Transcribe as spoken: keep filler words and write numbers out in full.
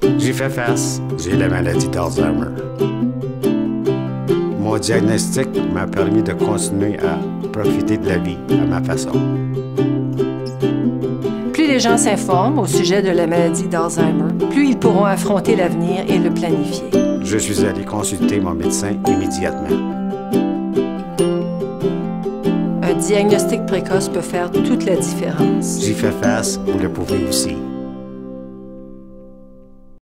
J'y fais face, j'ai la maladie d'Alzheimer. Mon diagnostic m'a permis de continuer à profiter de la vie à ma façon. Plus les gens s'informent au sujet de la maladie d'Alzheimer, plus ils pourront affronter l'avenir et le planifier. Je suis allé consulter mon médecin immédiatement. Un diagnostic précoce peut faire toute la différence. J'y fais face, vous le pouvez aussi.